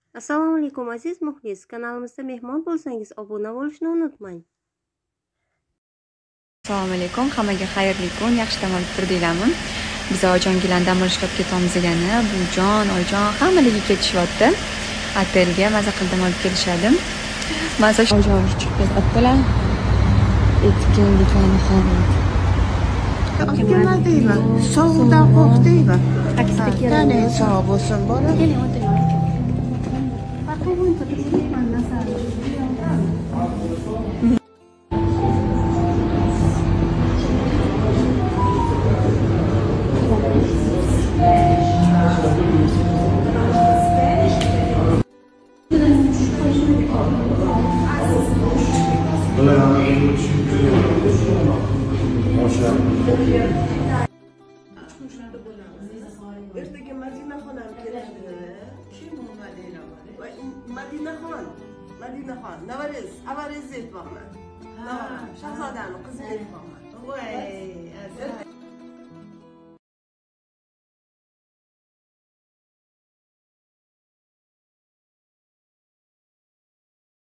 Assalomu alaykum aziz muxlis, kanalimizda mehmon bo'lsangiz obuna bo'lishni unutmang. Assalomu alaykum, hammaga xayrli kun, yaxshi dam olib kirdinglarmi? Biz oyijon bilan dam olishga olib ketamiz degani, buvijon, oyijon hammaligi ketishyapti. Otelga maza qilib dam olib kelishadi. Maza oyijon chiqib ketyaptilar. Etkinliklarni xohlaydi. Nima deyman? Sovuqdan qo'rqdingmi? Taksida keladi. Tane sog' bo'lsin bola. Keling, o'tiring. Ertaga Madinaxonam keladi. Kim u Madina? Madinaxon. Madinaxon. Navarez, avarez aytmoqman. Ha, Shahzodani qizi aytmoqman. Voy,